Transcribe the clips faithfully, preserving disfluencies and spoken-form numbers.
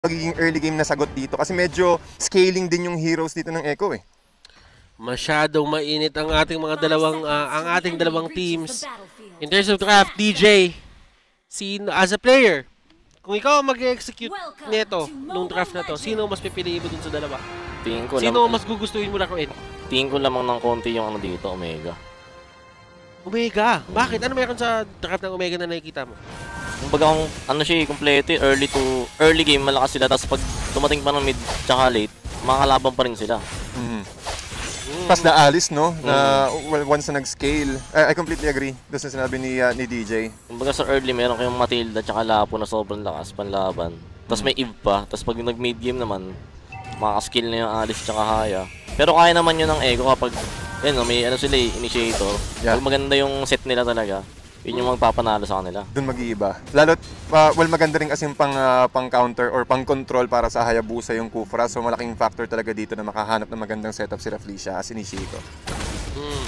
magiging early game na sagot dito kasi medyo scaling din yung heroes dito ng Echo eh. Masyadong mainit ang ating mga dalawang uh, ang ating dalawang teams. In terms of draft, D J, sino as a player, kung ikaw mag-execute nito nung draft na to, sino mas pipiliin mo dun sa dalawa? Tingin ko sino lang, mas gugustuhin mo laruin? Tingin ko lamang ng konti yung ano dito, Omega. Omega? Bakit? Ano meron sa draft ng Omega na nakikita mo? Kumbaga kung ano siya, complete, early to early game malakas sila, tapos pag tumating pa ng mid tsaka late, makakalaban pa rin sila. Mm-hmm. Mm. Pas na Alice, no? Mm. Na well, once na nag-scale, uh, I completely agree doon sa sinabi ni, uh, ni D J. Kumbaga sa early meron kayong Matilda tsaka Lapo na sobrang lakas panlaban. Tapos mm. may Eve pa, tapos pag nag-mid game naman, makaka-skill na yung Alice tsaka Haya. Pero kaya naman yun ng Echo kapag yun, no, may ano sila eh, initiator. Yeah. Pag maganda yung set nila talaga, yun yung magpapanalo sa kanila. Doon mag-iiba. Lalo't, uh, well, maganda rin kasi pang, uh, pang counter or pang control para sa Hayabusa yung Kufra. So malaking factor talaga dito na makahanap ng magandang setup si Rafflesia as initiator. Hmm.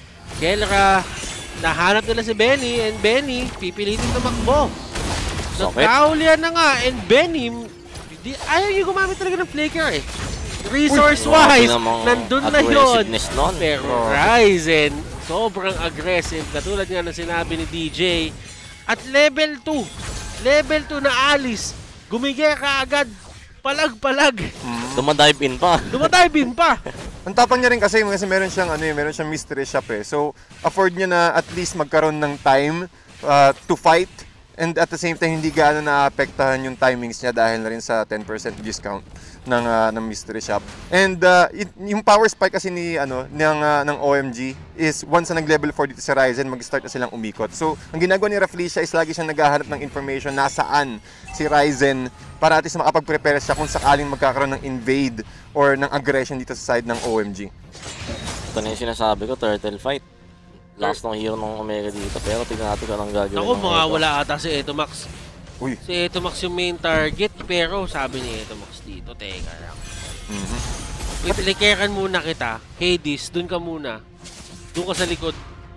Kelra, nahanap nila si Benny and Benny pipilitin tumakbo. Nagkahulihan na nga and Benny, di, ayaw yung gumamit talaga ng flicker eh. Resource-wise, nandun na yun. Pero Ryzen, sobrang aggressive, katulad nga na sinabi ni D J. At level two, level two na Alice, gumigay ka agad, palag-palag. Mm. Dumadive in pa. Dumadive in pa. Ang tapang niya rin kasi, kasi meron siyang, ano, meron siyang mystery shop eh. So, afford niya na at least magkaroon ng time uh, to fight. And at the same time, hindi gaano naapektahan yung timings niya dahil na rin sa ten percent discount ng, uh, ng mystery shop. And uh, it, yung power spike kasi ni, ano, ng, uh, ng O M G is once na nag-level four dito sa Ryzen, mag-start na silang umikot. So, ang ginagawa ni Rafflesia is lagi siyang naghahanap ng information nasaan si Ryzen para at least makapag-prepare siya kung sakaling magkakaroon ng invade or ng aggression dito sa side ng O M G. Ito na yung sinasabi ko, turtle fight. Last ng hero ng Omega dito, pero tignan natin kung anong gagawin. Ako, mga wala ata si Etomax. Uy. Si Etomax yung main target, pero sabi ni Etomax dito, teka lang. Mm-hmm. Iplikeran muna kita, Hades, dun ka muna. Dun ka sa likod.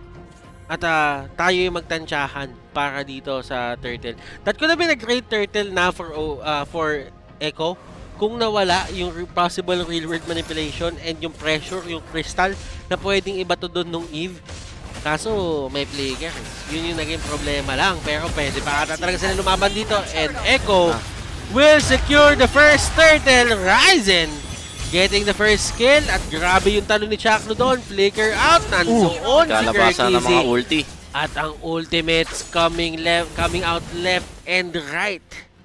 At uh, tayo yung magtansyahan para dito sa Turtle. That could have been a great Turtle na for, uh, for Echo. Kung nawala yung possible real-world manipulation and yung pressure, yung crystal na pwedeng ibato doon nung Eve. Kaso may flicker. Yun yung naging problema lang. Pero pwede pa ata talaga sila lumaban dito. And Echo will secure the first turtle. Ryzen getting the first kill. At grabe yung talo ni Chakno doon. Flicker out. Nandoon si Kalabasan ng mga ulti. At ang ultimates coming left, coming out left and right.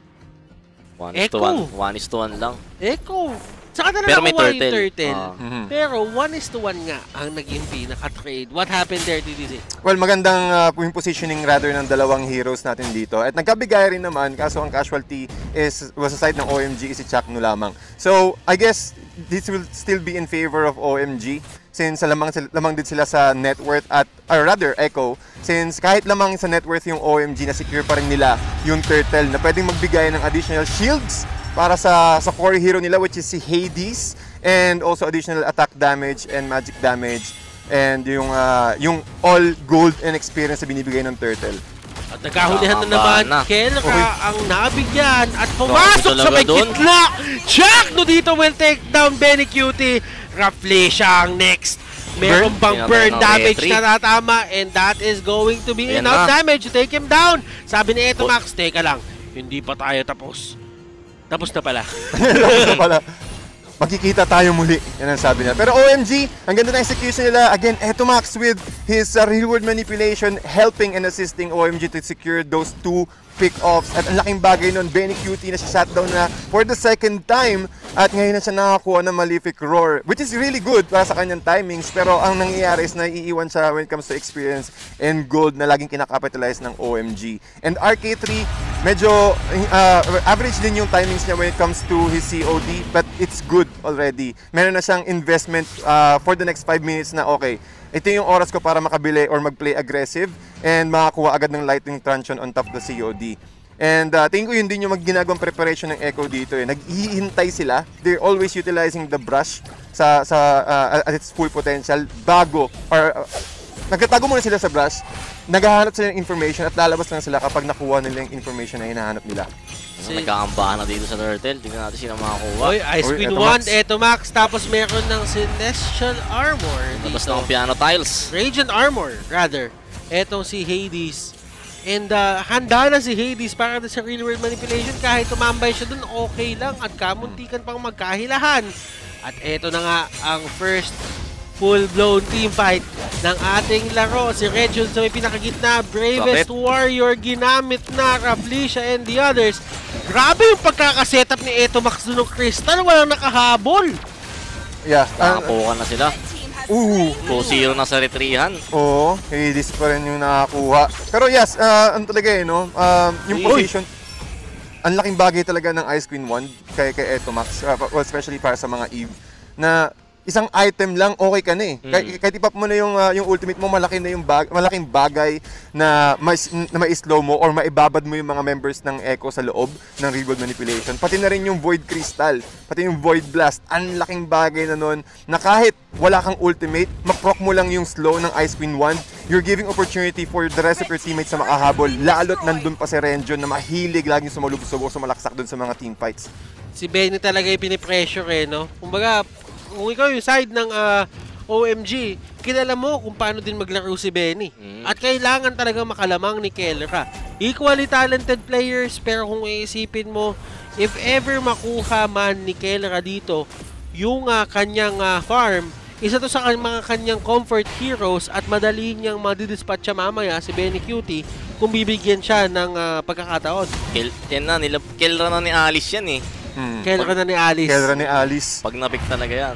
One is to one. One is to one lang. Echo. Saka na pero may turtle. turtle. turtle. Uh, mm-hmm. Pero one is to one nga ang naging pinaka-trade. What happened there, D D Z? Well, magandang uh, positioning rather ng dalawang heroes natin dito. At nagkabigay rin naman, kaso ang casualty is was sa side ng O M G, si Chakno lamang. So, I guess this will still be in favor of O M G since lamang, lamang din sila sa net worth at, or rather, Echo, since kahit lamang sa net worth yung O M G, na secure pa rin nila yung turtle na pwedeng magbigay ng additional shields para sa sa core hero nila, which is si Hades, and also additional attack damage and magic damage and yung uh, yung all gold and experience na binibigay ng turtle. At nagkahulihan na naman na. Kelra ang nabigyan at pumasok sa may gitna. Chakno dito will take down Benny Cutie. Rafflesia ang next. Meron bang burn damage na natama, and that is going to be enough damage to take him down. Sabi ni Etomax, teka lang, hindi pa tayo tapos. Tapos na pala. Tapos na pala. Magkikita tayo muli. Yan ang sabi niya. Pero O M G, ang ganda ng execution nila. Again, Etomax with his uh, real-world manipulation helping and assisting O M G to secure those two pick-offs. At ang laking bagay nun, Benny Cutie na siya shutdown na for the second time. At ngayon na siya nakakuha ng Malefic Roar, which is really good para sa kanyang timings. Pero ang nangyayari is naiiwan siya when it comes to experience and gold na laging kinakapitalize ng O M G. And R K three, medyo uh, average din yung timings niya when it comes to his C O D, but it's good already. Meron na siyang investment uh, for the next five minutes na okay, ito yung oras ko para makabili or mag-play aggressive and makakuha agad ng lightning truncheon on top of the C O D. And uh, tingin ko yun din yung magginagawang preparation ng Echo dito eh. Naghihintay sila. They're always utilizing the brush sa, sa, uh, at its full potential bago or uh, nagtatago muna sila sa brush, naghahanap sila ng information at lalabas lang sila kapag nakuha nila yung information na hinahanap nila. Si- Nagkakambahan na dito sa Turtle. Tingnan natin sino makakuha. Oy, Ice Oy, Queen eto, one, Max. eto Max. Tapos meron ng Celestial Armor Labas dito. na ang piano tiles. Radiant Armor, rather. Etong si Hades. And uh, handa na si Hades para sa real world manipulation. Kahit tumambay siya dun, okay lang. At kamuntikan pang magkahilahan. At eto na nga ang first full-blown team fight ng ating laro. Si Reggion sa may pinakagitna, Bravest Bakit? Warrior, ginamit na Rafflesia and the others. Grabe yung pagkakasetup ni Eto Max dun ng Crystal, walang nakahabol. Yeah. ah, Nakakuha na sila. Ooh. two zero na sa retrihan. Oo, Hades pa rin yung nakakuha. Pero yes, ah, ano talaga eh, no? Um, yung Uy. position, ang laking bagay talaga ng Ice Queen one kay, kay Eto Max, uh, well, especially para sa mga Eve, na isang item lang, okay ka na eh. Mm. Kahit, kahit ipap mo na yung, ah, yung ultimate mo, malaki na yung bag, malaking bagay na, mais, na mai-slow mo or maibabad mo yung mga members ng Echo sa loob ng Real World Manipulation. Pati na rin yung Void Crystal, pati yung Void Blast. Ang laking bagay na nun na kahit wala kang ultimate, maproc mo lang yung slow ng Ice Queen one, you're giving opportunity for the rest of your teammates na makahabol. Lalo't nandun pa si Renjo na mahilig laging sumulubog-subog, sumalaksak dun sa mga team fights. Si Benny talaga yung pinipressure eh, no? Kumbaga, kung ikaw yung side ng ah, O M G, kilala mo kung paano din maglaro si Benny. Mm. At kailangan talaga makalamang ni Kellera. Equally talented players, pero kung iisipin mo, if ever makuha man ni Kellera dito, yung ah, kanyang ah, farm, isa to sa kan- mga kanyang comfort heroes at madali niyang madidispatch siya mamaya si Benny Cutie kung bibigyan siya ng ah, pagkakataon. Kill, yan na, nila, kill na ni Alice yan eh. Hmm. Kellera na ni Alice. Kellera ni Alice. Pag napick talaga yan,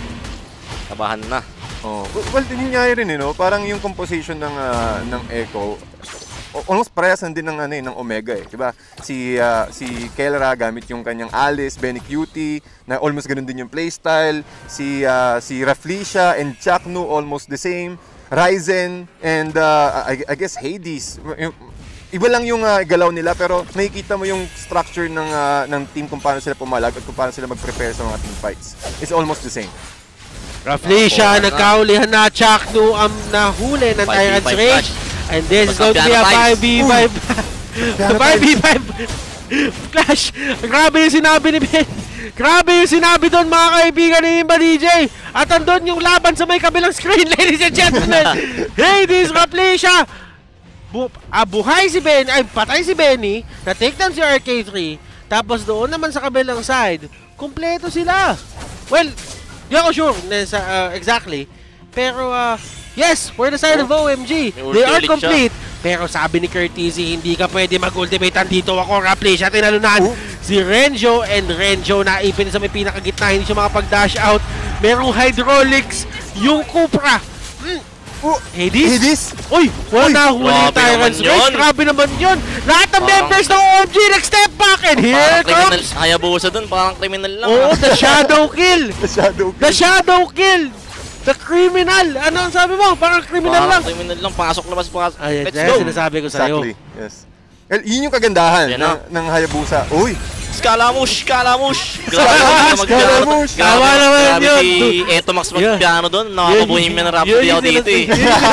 kabahan na. Oh, well, din nangyari rin eh, no? Parang yung composition ng ah, ng Echo, o- almost parehas na din ng ano eh, ng Omega eh, 'di ba? Si ah, si Kellera gamit yung kanyang Alice, Benny Cutie, na almost ganun din yung playstyle. Si ah, si Rafflesia and Chaknu almost the same. Ryzen and ah, I, I guess Hades. Yung- Iba lang yung ah, galaw nila pero nakikita mo yung structure ng ah, ng team kung paano sila pumalag at kung paano sila mag-prepare sa mga team fights. It's almost the same. Rafflesia, Oh, nagkaulihan na Chaknu ang nahuli ng five v Tyrant's five Rage. flash. And this is Basta going to be a piano five v five. Piano five v five Flash! Grabe yung sinabi ni Ben. Grabe yung sinabi doon mga kaibigan ni Imba D J. At andun yung laban sa may kabilang screen, ladies and gentlemen. Hades, Rafflesia. Bu ah, buhay si Ben, ay patay si Benny. Na-take down si R K three. Tapos doon naman sa kabilang side, kumpleto sila. Well, di ako sure na sa, uh, exactly. Pero uh, yes, for the side of O M G, May they are ulti ulit complete. Pero sabi ni Curtizzi, hindi ka pwede mag-ultimate. Andito ako, Rafflesia, tinalunan. Oh. Si Renjo, and Renjo naipin sa may pinakagitna, hindi siya makapag-dash out. Merong hydraulics, yung Cupra. Mm. Oh, Hades? Hades? Uy, wala Uy, na huli yung grabe Tyrant's naman Rage. yun. Grabe naman yun. Lahat ng Parang- members ng O M G nag-step back and here Parang criminal, comes. Hayabusa dun, parang criminal lang. Oo, ah. the shadow kill. The Shadow The shadow kill. The criminal. Ano ang sabi mo? Parang criminal Parang lang. criminal lang, pasok labas pasok. Ay, Let's yan go! sinasabi ko sa'yo. Exactly, yes. Well, yun yung kagandahan Yan ng, na. ng Hayabusa. Uy! Skalamush! Skalamush! Skalamush, Skalamush! Tama naman Grabe yun. si Eto Max Yeah. mag-piano doon. Nakakabuhin mo na rap Yun di yung ako dito eh.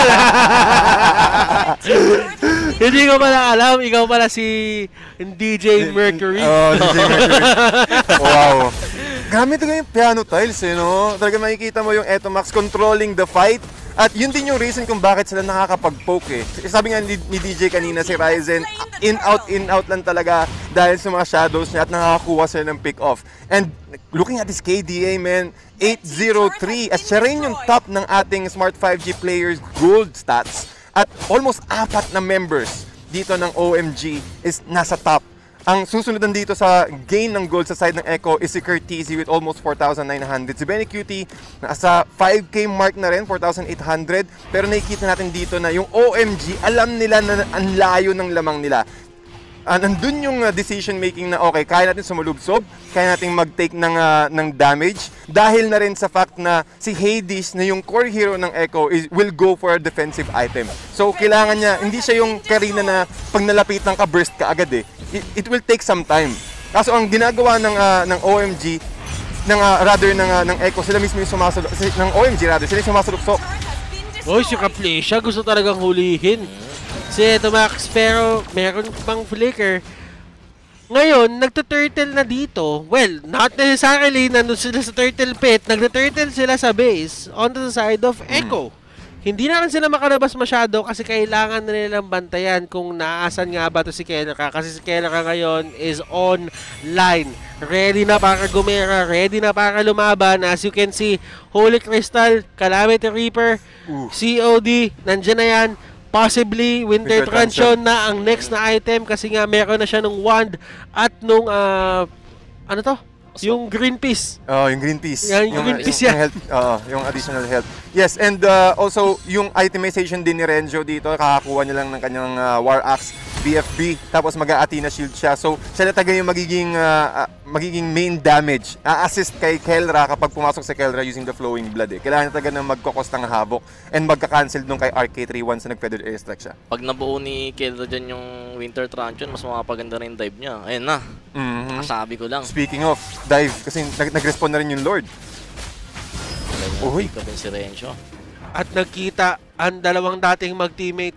Hindi ko pala alam. Ikaw pala si D J Mercury. Oh, D J Mercury. Wow. Gamit talaga yung piano tiles eh, no? Talaga makikita mo yung Eto Max controlling the fight. At yun din yung reason kung bakit sila nakakapag-poke eh. Sabi nga ni, ni D J kanina, si Ryzen, in out, in out lang talaga dahil sa mga shadows niya at nakakakuha sila ng pick-off. And looking at this K D A, man, eight oh three. At siya rin yung top ng ating Smart five G players gold stats. At almost apat na members dito ng O M G is nasa top. Ang susunod dito sa gain ng gold sa side ng Echo is si Curtizzi with almost four thousand nine hundred. Si Benny Cutie nasa five K mark na rin, four thousand eight hundred. Pero nakikita natin dito na yung O M G, alam nila na ang layo ng lamang nila. Uh, nandun yung uh, decision making na okay, kaya natin sumulubsob, kaya natin mag-take ng, uh, ng damage dahil na rin sa fact na si Hades na yung core hero ng Echo is, will go for a defensive item. So kailangan niya, hindi siya yung Karina na pag nalapitan ka, burst ka agad eh. It, it will take some time. Kaso ang ginagawa ng, uh, ng O M G, ng, uh, rather ng, uh, ng Echo, sila mismo yung sumasulok, ng O M G rather, sila yung sumasulok. Oy, si Rafflesia gusto talagang hulihin. Si Eto Max, pero meron pang flicker. Ngayon, nagtuturtle na dito. Well, not necessarily nandun sila sa turtle pit. Nagtuturtle sila sa base on the side of Echo. Mm. Hindi na rin sila makalabas masyado kasi kailangan na nilang bantayan kung naasan nga ba to si Kellerka. Kasi si Kellerka ngayon is online. Ready na para gumera, ready na para lumaban. As you can see, Holy Crystal, Calamity Reaper, Ooh. C O D, nandyan na yan. Possibly, Winter, Winter Transition na ang next na item kasi nga meron na siya nung wand at nung, uh, ano to? Yung green piece. Oh, yung green piece. Yan, yung, yung green piece yung, yan. Yung, health, uh, yung additional health. Yes, and uh, also, yung itemization din ni Renjo dito, kakakuha niya lang ng kanyang uh, War Axe, B F B, tapos mag-a-Athena Shield siya. So, siya na taga yung magiging, uh, uh, magiging main damage. A-assist kay Kelra kapag pumasok si Kelra using the Flowing Blood. Eh. Kailangan niya taga na magkakos ng havoc and magka-cancel nung kay R K three once na nag-feather airstrike siya. Pag nabuo ni Kelra dyan yung Winter Transition, mas mapapaganda rin dive niya. Ayun na. Mm-hmm. Kasabi ko lang. Speaking of dive, kasi nag- nag-respawn na rin yung Lord. Uy. Pick up si Renzo. At nagkita ang dalawang dating mag-teammate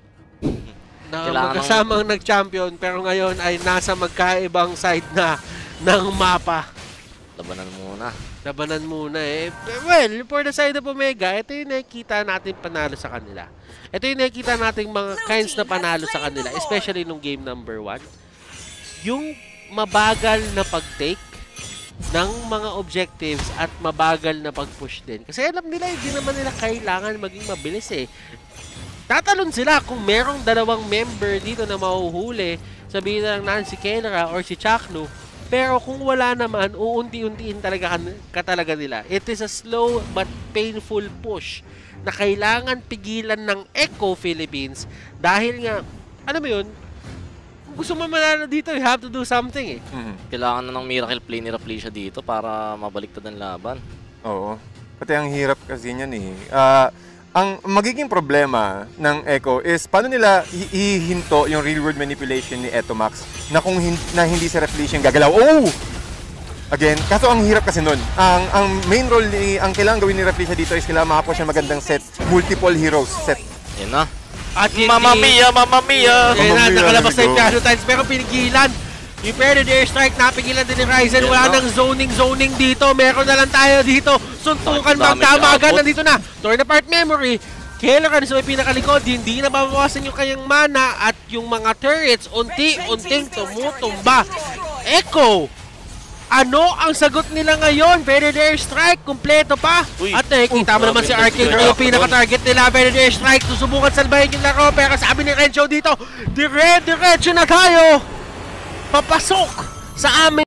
na Kailangan magkasamang ng... nag-champion pero ngayon ay nasa magkaibang side na ng mapa. Labanan muna. Labanan muna eh. Well, for the side of Omega, ito yung nakikita natin panalo sa kanila. Ito yung nakikita natin mga kinds na panalo sa kanila, especially nung game number one. Yung mabagal na pag-take ng mga objectives at mabagal na pag-push din. Kasi alam nila, hindi naman nila kailangan maging mabilis eh. Tatalon sila kung merong dalawang member dito na mahuhuli, sabihin na lang na si Kelra or si Chakno. Pero kung wala naman, uunti-untiin talaga ka talaga nila. It is a slow but painful push na kailangan pigilan ng Echo Philippines dahil nga, alam mo yun, kung gusto mo manalo dito, you have to do something eh. Mm-hmm. Kailangan na ng miracle play ni Rafflesia dito para mabaliktad ang laban. Oo. Pati ang hirap kasi niyan eh. Uh, ang magiging problema ng Echo is paano nila hihinto yung real world manipulation ni Etomax na kung hin na hindi si Rafflesia yung gagalaw. Oh! Again, kaso ang hirap kasi nun. Ang ang main role ni ang kailangan gawin ni Rafflesia dito is kailangan makakuha siya magandang set, multiple heroes set. Yan na. At hindi, Mamma Mia, Mamma Mia! Yan na, nakalabas na yung casualties pero pinigilan. Yung Predator Airstrike, napigilan din ni Ryzen. Wala nang zoning-zoning dito. Meron na lang tayo dito. Suntukan bang tama agad. Nandito na. Torn apart memory. Kellerka sa may pinakalikod. Hindi na babawasan yung kanyang mana. At yung mga turrets, unti-unting tumutumba. Echo! Ano ang sagot nila ngayon? Predator Airstrike, kumpleto pa. Uy. At nakikita mo naman si R K three, yung pinaka-target nila. Predator Airstrike, susubukan salbahin yung laro. Pero sabi ni Renzo dito, dire-diretso na tayo. Papasok sa amin